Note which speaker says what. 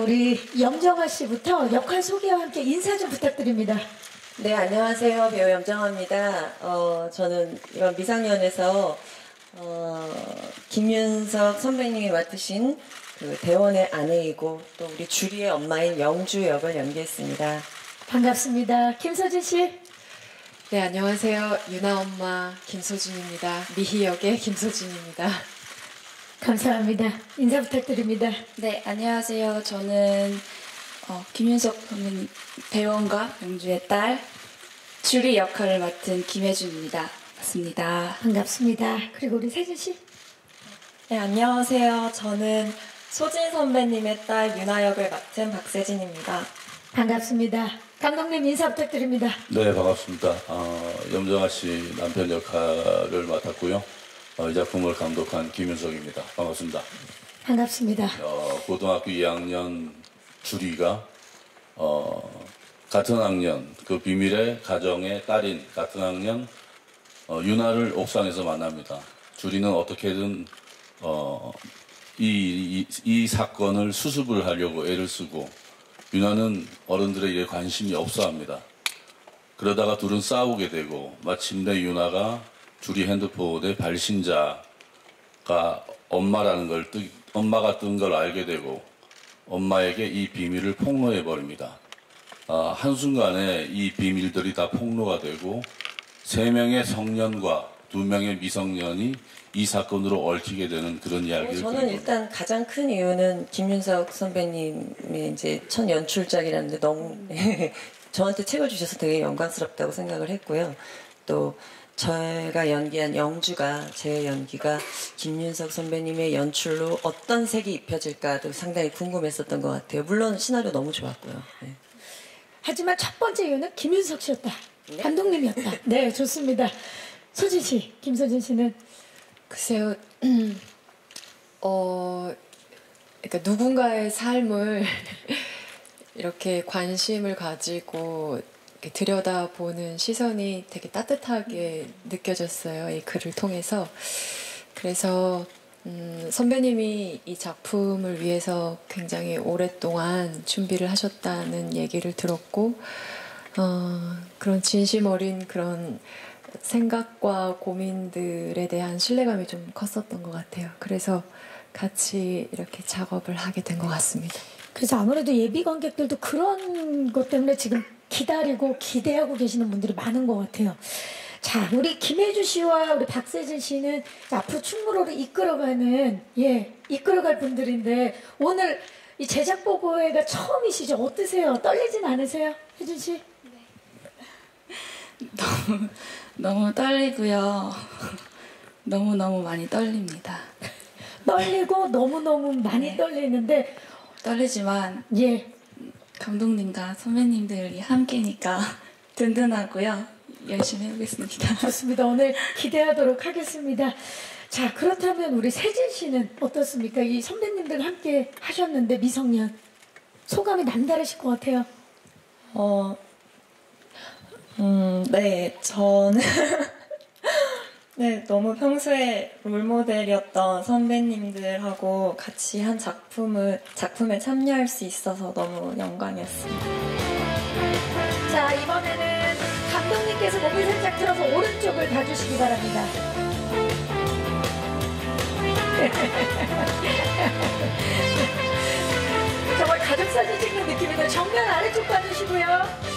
Speaker 1: 우리 염정아 씨부터 역할 소개와 함께 인사 좀 부탁드립니다.
Speaker 2: 네, 안녕하세요. 배우 염정아입니다. 저는 이번 미상년에서 김윤석 선배님이 맡으신 그 대원의 아내이고 또 우리 주리의 엄마인 영주 역을 연기했습니다.
Speaker 1: 반갑습니다. 김서진 씨.
Speaker 3: 네, 안녕하세요. 유나 엄마 김소진입니다. 미희 역의 김소진입니다.
Speaker 1: 감사합니다. 인사 부탁드립니다.
Speaker 4: 네, 안녕하세요. 저는 김윤석 선배님 대원과 영주의 딸 주리 역할을 맡은 김혜준입니다. 반갑습니다.
Speaker 1: 반갑습니다. 그리고 우리 세진 씨.
Speaker 5: 네, 안녕하세요. 저는 소진 선배님의 딸 유나 역을 맡은 박세진입니다.
Speaker 1: 반갑습니다. 감독님 인사 부탁드립니다.
Speaker 6: 네, 반갑습니다. 염정아 씨 남편 역할을 맡았고요. 이 작품을 감독한 김윤석입니다. 반갑습니다.
Speaker 1: 반갑습니다.
Speaker 6: 고등학교 2학년 주리가 같은 학년 그 비밀의 가정의 딸인 같은 학년 유나를 옥상에서 만납니다. 주리는 어떻게든 이 사건을 수습을 하려고 애를 쓰고 유나는 어른들의 일에 관심이 없어합니다. 그러다가 둘은 싸우게 되고 마침내 유나가 주리 핸드폰의 발신자가 엄마라는 엄마가 뜬 걸 알게 되고 엄마에게 이 비밀을 폭로해 버립니다. 한순간에 이 비밀들이 다 폭로가 되고 3명의 성년과 2명의 미성년이 이 사건으로 얽히게 되는 그런 이야기를
Speaker 2: 저는 일단 가장 큰 이유는 김윤석 선배님의 이제 첫 연출작이라는데 너무 저한테 책을 주셔서 되게 영광스럽다고 생각을 했고요. 또 제가 연기한 영주가 제 연기가 김윤석 선배님의 연출로 어떤 색이 입혀질까도 상당히 궁금했었던 것 같아요. 물론 시나리오 너무 좋았고요. 네.
Speaker 1: 하지만 첫 번째 이유는 김윤석 씨였다.
Speaker 2: 네?
Speaker 1: 감독님이었다. 네, 좋습니다. 소진 씨, 김소진 씨는?
Speaker 3: 글쎄요, 그러니까 누군가의 삶을 이렇게 관심을 가지고 이렇게 들여다보는 시선이 되게 따뜻하게 느껴졌어요. 이 글을 통해서. 그래서 선배님이 이 작품을 위해서 굉장히 오랫동안 준비를 하셨다는 얘기를 들었고 그런 진심 어린 그런 생각과 고민들에 대한 신뢰감이 좀 컸었던 것 같아요. 그래서 같이 이렇게 작업을 하게 된 것 같습니다.
Speaker 1: 그래서 아무래도 예비 관객들도 그런 것 때문에 지금 기다리고 기대하고 계시는 분들이 많은 것 같아요. 자, 우리 김혜주 씨와 우리 박세진 씨는 앞으로 충무로를 이끌어갈 분들인데 오늘 이 제작 보고회가 처음이시죠? 어떠세요? 떨리진 않으세요? 혜준 씨?
Speaker 4: 네. 너무 떨리고요. 너무너무 많이 떨립니다.
Speaker 1: 떨리고 너무너무 많이 떨리는데
Speaker 4: 떨리지만
Speaker 1: 예.
Speaker 4: 감독님과 선배님들이 함께니까 든든하고요. 열심히 해보겠습니다.
Speaker 1: 좋습니다. 오늘 기대하도록 하겠습니다. 자, 그렇다면 우리 세진 씨는 어떻습니까? 이 선배님들 함께 하셨는데 미성년 소감이 남다르실 것 같아요.
Speaker 5: 네, 저는 네, 너무 평소에 롤모델이었던 선배님들하고 같이 한 작품에 참여할 수 있어서 너무 영광이었습니다.
Speaker 1: 자, 이번에는 감독님께서 몸을 살짝 틀어서 오른쪽을 봐주시기 바랍니다. 정말 가족사진 찍는 느낌인데 정면 아래쪽 봐주시고요.